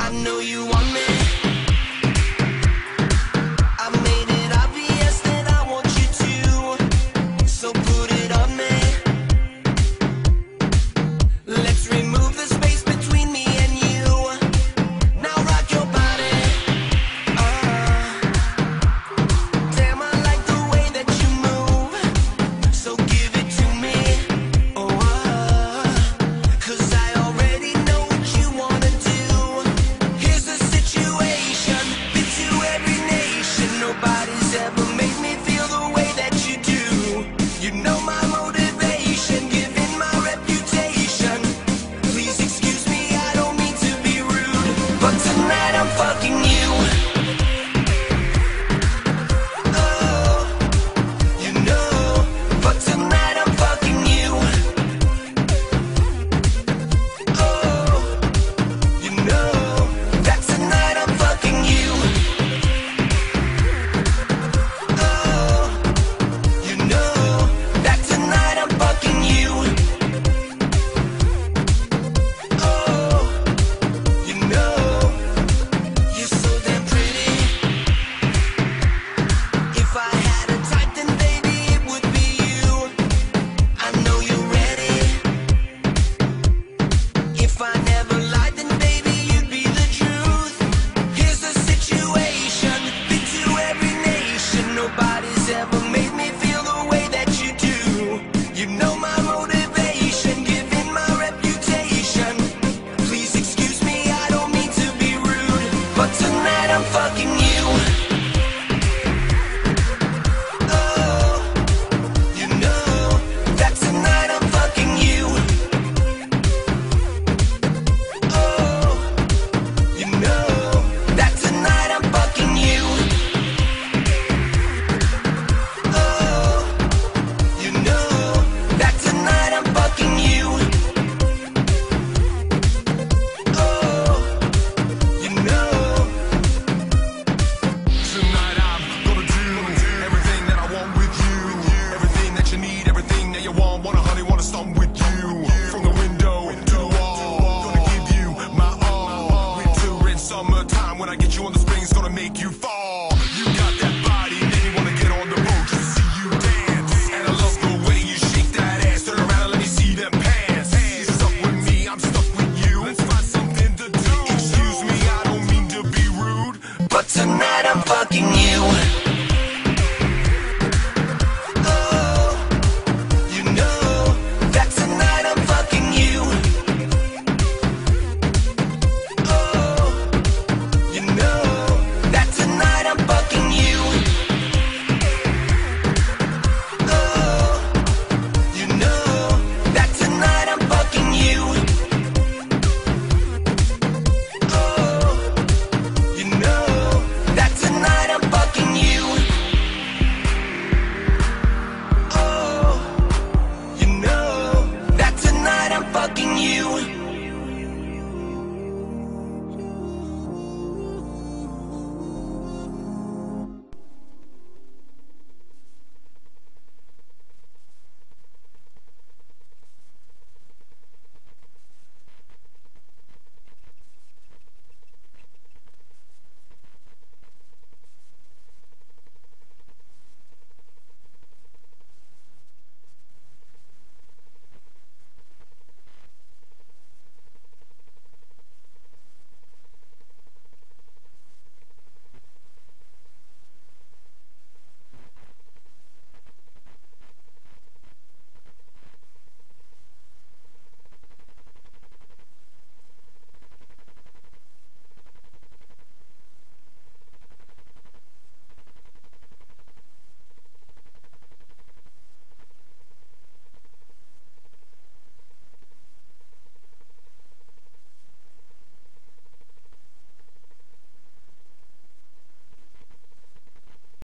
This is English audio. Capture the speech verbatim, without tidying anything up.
I know you want me. I made it obvious that I want you to, so put it on me. Let's remove the space between me and you. Now rock your body. uh, Damn, I like the way that you move, so give it to me. Oh, uh, cause I already know what you wanna do. Here's the situation, been to every nation. Nobody's ever made me feel the way that you do. You know my motivation, given my reputation. Please excuse me, I don't mean to be rude, but tonight I'm fucking you. Oh, you know, but tonight I'm fucking you. Oh, you know, that tonight I'm fucking you. Oh, you know, that tonight I'm fucking you. Oh, you know, you're so damn pretty. If I had a type, then baby it would be you. I know you're ready. If I never lied, then baby you'd be the truth. Here's the situation, been to every nation. Nobody's ever made me feel the way that you do. You know my motivation, given my reputation. Please excuse me, I don't mean to be rude, but tonight I'm fucking you. Oh, you know, that tonight I'm fucking you. Oh, you know, that tonight I'm fucking you. Oh, you know, that tonight I'm fucking you. Oh, you know. Tonight I'm gonna do everything that I want with you. Everything that you need, everything that you want. Wanna honey, wanna stomp with you. From the window to the wall, gonna give you my all. Winter and summertime, when I get you on the springs, gonna make you fall. You got that body, then you wanna get on the road just to see you dance. And I love the way you shake that ass. Turn around and let me see them pants. You're stuck with me, I'm stuck with you. Let's find something to do. Excuse me, I don't mean to be rude, But tonight I'm fucking